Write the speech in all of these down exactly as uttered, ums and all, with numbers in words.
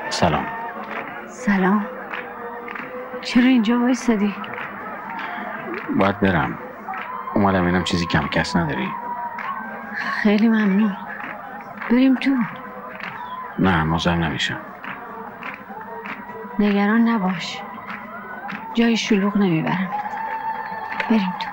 سلام. سلام. چرا اینجا وایسادی؟ باید برم. اومدم اینم چیزی کم کس نداری؟ خیلی ممنون. بریم تو. نه مزاحم نمیشم. نگران نباش، جای شلوغ نمیبرم. بریم تو.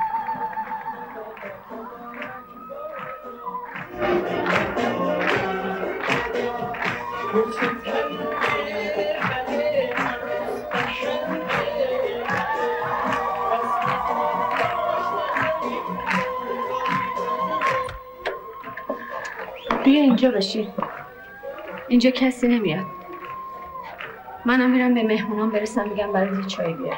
بیا اینجا بشین. اینجا کسی نمیاد. منم میرم به مهمونام برسم میگم برای چای بیارم.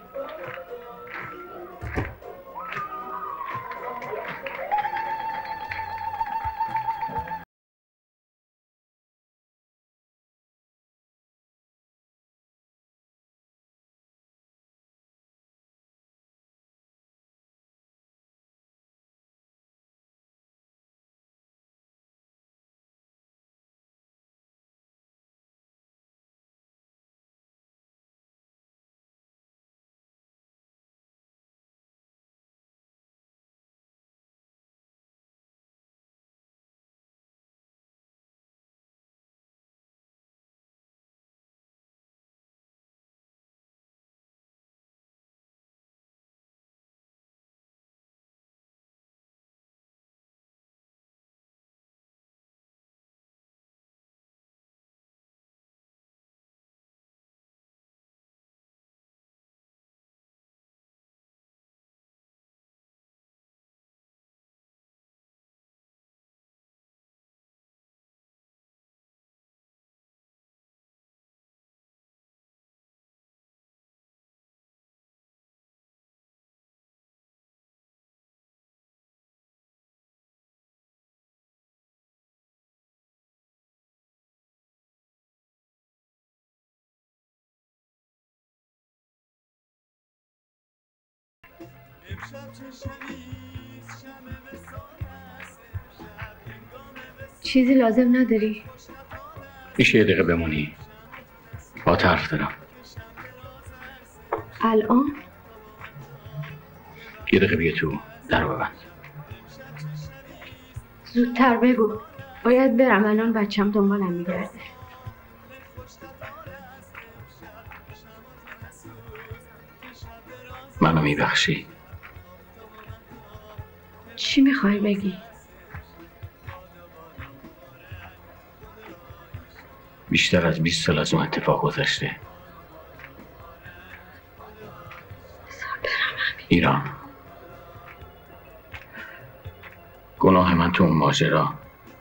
چیزی لازم نداری؟ میشه یه دقیقه بمونی؟ با حرف دارم. الان؟ یه دقیقه بیا تو، در رو ببند. زودتر بگو. باید برم، الان بچم دنبالم میگرده. منو میبخشی؟ چی میخوای بگی؟ بیشتر از بیست سال از اون اتفاق گذشته. بذار برم همین. ایران. گناه من تو اون ماجرا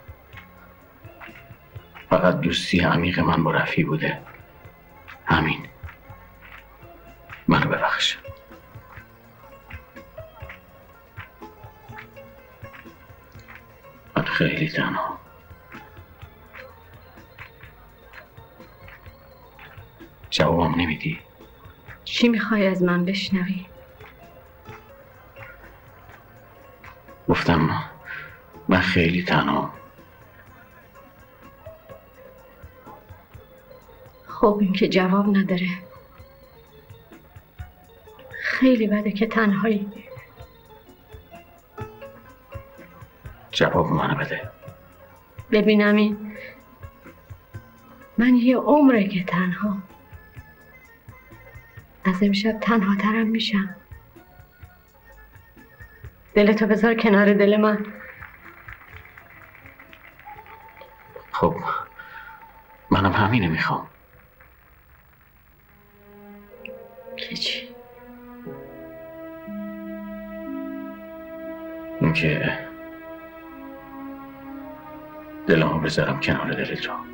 فقط دوستی عمیق من با رفیع بوده. همین. منو ببخش. من خیلی تنها. جوابم نمیدی؟ چی میخوای از من بشنوی؟ گفتم من خیلی تنها. خب این که جواب نداره. خیلی بده که تنهایی. جواب منو بده. ببینم این من یه عمره که تنها. از امشب تنها ترم میشم. دلتو بذار کنار دل من. خب منم همینه میخوام. که چی؟ این که دلمو بذارم کنار دل تو.